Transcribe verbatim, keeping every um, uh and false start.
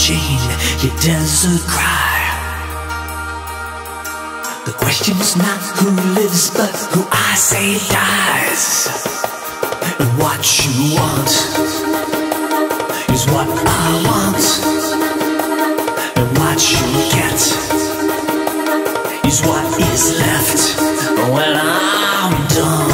Jane, your desert cry. The question is not who lives, but who I say dies. And what you want is what I want, and what you get is what is left when I'm done.